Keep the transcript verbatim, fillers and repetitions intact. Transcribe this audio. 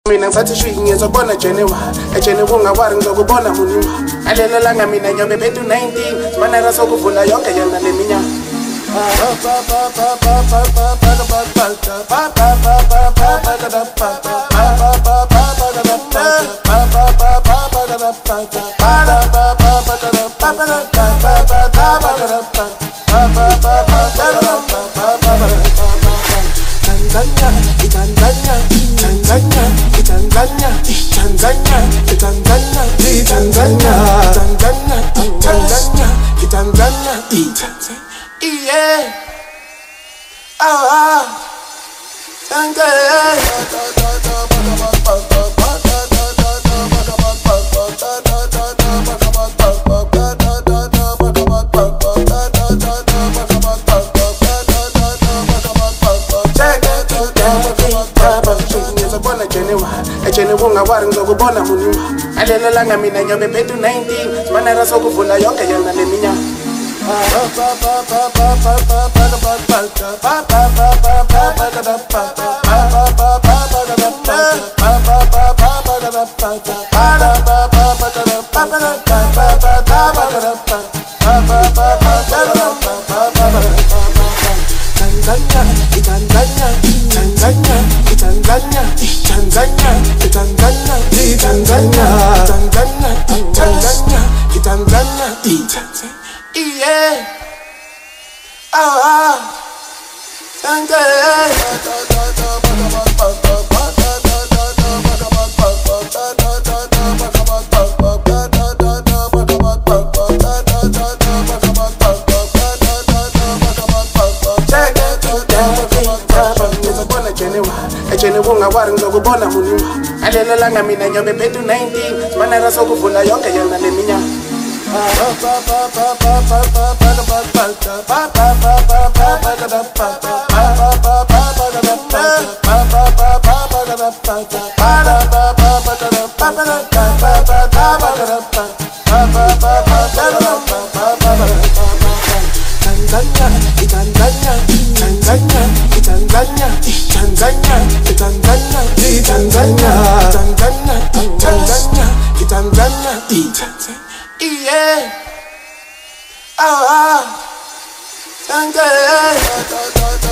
Mina ngisathi shwiki ngizobona Genewa ejene kungawari ngizokubona muniwa alelelanga mina nyobe bethu nineteen simanera sokuvula yonke yona leminyaka Tanzania, Tanzania, Tanzania, Tanzania, Tanzania, Tanzania, Tanzania, Tanzania, Tanzania, Tanzania, yeah, ah, Tanzania. Ejene kungawari ngizokubona muniwa alelelanga mina nyobe bethu nineteen simanera sokuvula yonke yona leminyaka Tanzania, Tanzania, Tanzania, Tanzania, Tanzania, Tanzania, Tanzania, Tanzania, Tanzania, Tanzania, yeah, ah, Tanzania. Ejene kungawari ngizokubona muniwa alelelanga mina nyobe bethu nineteen simanera sokuvula yonke yona leminyaka Tanzania, Tanzania, Tanzania, Tanzania, Tanzania, Tanzania, Tanzania, Tanzania, Tanzania, Tanzania, yeah, ah, Tanzania.